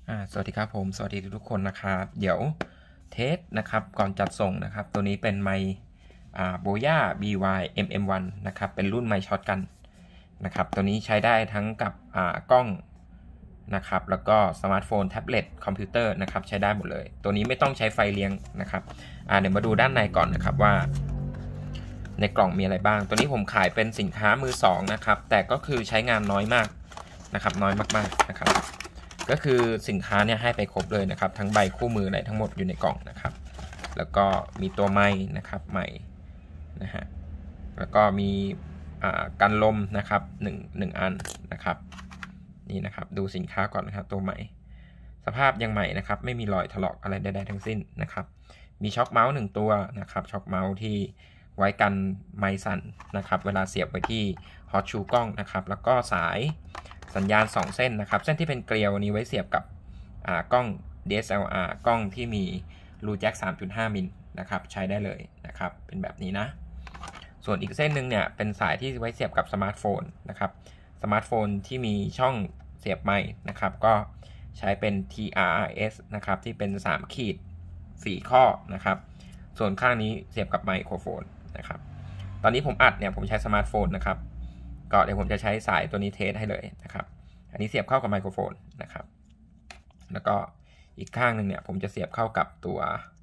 สวัสดีครับผมสวัสดีทุกคนนะครับเดี๋ยวเทสนะครับก่อนจัดส่งนะครับตัวนี้เป็นไมค์โบย่า BY MM1 นะครับเป็นรุ่นไมค์ช็อตกันนะครับตัวนี้ใช้ได้ทั้งกับกล้องนะครับแล้วก็สมาร์ทโฟนแท็บเล็ตคอมพิวเตอร์นะครับใช้ได้หมดเลยตัวนี้ไม่ต้องใช้ไฟเลี้ยงนะครับเดี๋ยวมาดูด้านในก่อนนะครับว่าในกล่องมีอะไรบ้างตัวนี้ผมขายเป็นสินค้ามือสองนะครับแต่ก็คือใช้งานน้อยมากนะครับน้อยมากๆนะครับก็คือสินค้าเนี่ยให้ไปครบเลยนะครับทั้งใบคู่มืออะไรทั้งหมดอยู่ในกล่องนะครับแล้วก็มีตัวไม้นะครับไม้นะฮะแล้วก็มีกันลมนะครับหนึ่งอันนะครับนี่นะครับดูสินค้าก่อนนะครับตัวใหม่สภาพยังใหม่นะครับไม่มีรอยถลอกอะไรใดๆทั้งสิ้นนะครับมีช็อคเมาส์1ตัวนะครับช็อคเมาส์ที่ไว้กันไมค์สั่นนะครับเวลาเสียบไว้ที่ฮอตชูกล้องนะครับแล้วก็สายสัญญาณ2เส้นนะครับเส้นที่เป็นเกลียวนี้ไว้เสียบกับกล้อง DSLR กล้องที่มีรูแจ็ค 3.5 มิลนะครับใช้ได้เลยนะครับเป็นแบบนี้นะส่วนอีกเส้นหนึ่งเนี่ยเป็นสายที่ไว้เสียบกับสมาร์ทโฟนนะครับสมาร์ทโฟนที่มีช่องเสียบไมค์นะครับก็ใช้เป็น TRRS นะครับที่เป็น3ขีด4ข้อนะครับส่วนข้างนี้เสียบกับไมโครโฟนนะครับตอนนี้ผมอัดเนี่ยผมใช้สมาร์ทโฟนนะครับก็เดี๋ยวผมจะใช้สายตัวนี้เทสให้เลยนะครับอันนี้เสียบเข้ากับไมโครโฟนนะครับแล้วก็อีกข้างหนึ่งเนี่ยผมจะเสียบเข้ากับตัว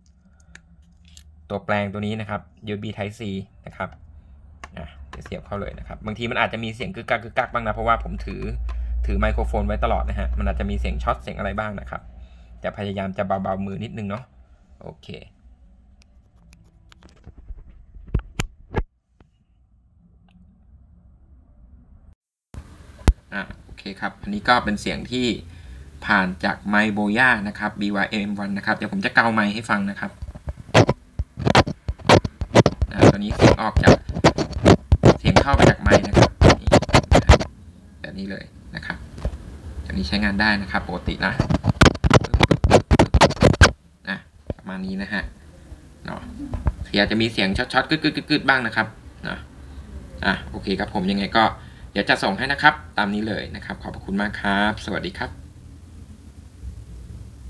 แปลงตัวนี้นะครับ USB Type C นะครับจะเสียบเข้าเลยนะครับบางทีมันอาจจะมีเสียงกึกกักบ้างนะเพราะว่าผมถือไมโครโฟนไว้ตลอดนะฮะมันอาจจะมีเสียงช็อตเสียงอะไรบ้างนะครับแต่พยายามจะเบาๆมือนิดนึงเนาะโอเคโอเคครับอันนี้ก็เป็นเสียงที่ผ่านจากไมค์โบย่านะครับ BYM1 นะครับเดี๋ยวผมจะเกาไมค์ให้ฟังนะครับตอนนี้เสียงออกจากเสียงเข้าไปจากไมค์นะครับแบบนี้เลยนะครับอันนี้ใช้งานได้นะครับปกตินะประมาณนี้นะฮะเนาะอาจจะมีเสียงช็อตๆกึดบ้างนะครับเนาะโอเคครับผมยังไงก็เดี๋ยวจะส่งให้นะครับตามนี้เลยนะครับขอบคุณมากครับสวัสดีครับ